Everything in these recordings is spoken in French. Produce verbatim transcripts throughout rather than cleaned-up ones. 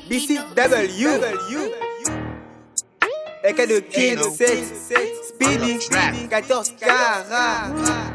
B C W Eka de Kid sept Speedy quatorze carats.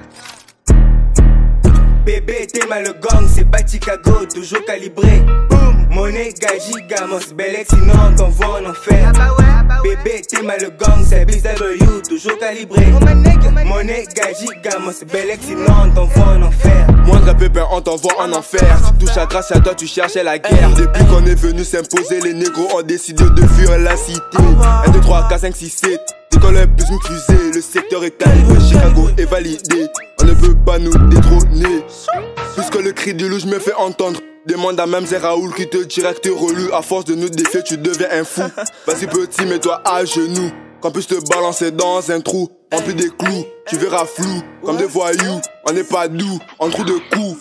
Bébé t'es mal le gang, c'est pas Chicago, toujours calibré. Monnaie, gaji, gamos, Bellex, sinon on t'envoie en enfer. Bébé t'es mal le gang, c'est B C W, toujours calibré. Monnaie, gaji, gamos, Bellex, sinon on t'envoie en enfer. Moindre pépin, on t'envoie en enfer. Tu touches à grâce à toi, tu cherchais la guerre. Depuis qu'on est venu s'imposer, les négros ont décidé de fuir la cité. un, deux, trois, quatre, cinq, six, sept. L'école est plus une fusée, le secteur est calibré, Chicago est validé. On ne peut pas nous détrôner. Puisque le cri du loup, je me fais entendre. Demande à même c'est Raoul qui te dira que t'es relu. À force de nous défier, tu deviens un fou. Vas-y petit, mets-toi à genoux. Qu'on puisse te balancer dans un trou rempli des clous, tu verras flou. Comme des voyous, on n'est pas doux, en trou de cou.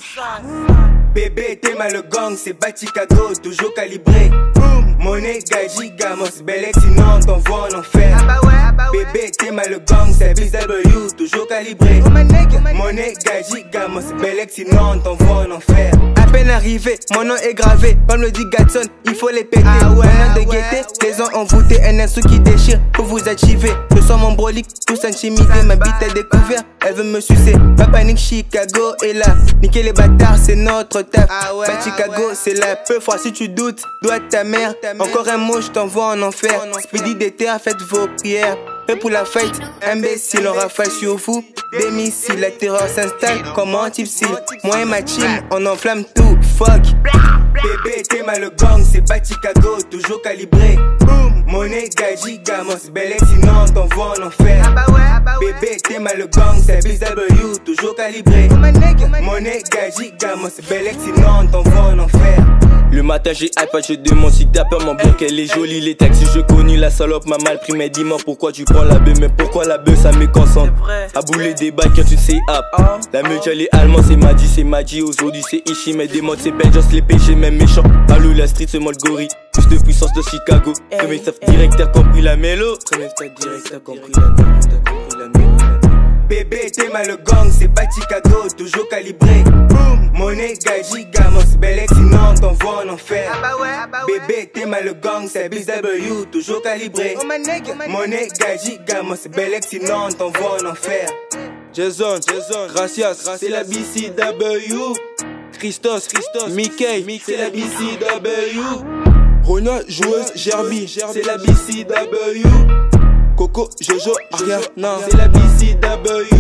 Bébé t'es mal le gang, c'est pas Chicago, toujours calibré. Monnaie, gaji, gamos, Bellex, sinon on t'envoie en enfer. Bébé t'es mal le gang, c'est B C W, toujours calibré. Monnaie, gaji, gamos, Bellex, sinon on t'envoie en enfer. À peine arrivé, mon nom est gravé, comme le dit Gatson, il faut les péter. Ah ouais, on a de gaieté, les gens envoûtés, un insu qui déchire pour vous activer. Je sens mon brolique, tous intimidés, ma bite est découvert, elle veut me sucer. Pas panique, Chicago est là, niquer les bâtards, c'est notre taf. Ah ouais, bah Chicago ouais, c'est la peu froid, si tu doutes, dois ta mère. Encore un mot, je t'envoie en enfer. Speedy d'été, faites vos prières. Prêt pour la fête, imbécile, on rafale sur vous. Des missiles, la terreur s'installe comme un type cil. Moi et ma team, on enflamme tout, fuck. Bébé, t'es mal le gang, c'est pas Chicago, toujours calibré. Monnaie, gaji, gamos, Bellex, sinon on t'envoie en enfer. Bébé, t'es mal le gang, c'est B C W, toujours calibré. Monnaie, gaji, gamos, Bellex, sinon on t'envoie en enfer. Le matin j'ai iPad, je demande si t'as peur, mon bloc elle est jolie. Les taxis je connais, la salope m'a mal pris. Mais dis-moi pourquoi tu prends la bœuf, mais pourquoi la bœuf ça me concentre. À bouler des balles quand tu sais hop. La meute elle est allemand, c'est Madi, c'est Madi. Aujourd'hui c'est Ishi, mais des modes c'est Belgios, les péchés même méchants. Allô la street, c'est moi le gorille, plus de puissance de Chicago. Premier staff direct, t'as compris la mélo. Premier staff direct, t'as compris la mélo, t'as compris la mélo. Bébé t'es mal le gang, c'est pas Chicago, toujours calibré. Monnaie, gaji, gamos, Bellex, sinon on t'envoie en enfer. Bébé t'es mal le gang, c'est B C W, toujours calibré. Monnaie, gaji, gamos, Bellex, sinon on t'envoie en enfer. Jason, Jason, gracias, c'est la B C W. Christos, Christos, Mickey, c'est la B C W. Rona, joueuse, Gerbi, c'est la B C W. Coco, Jojo, Ariana, c'est la B C W.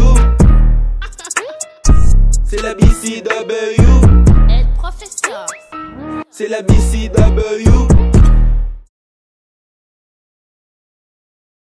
C'est la B C W. El professeur. C'est la B C W.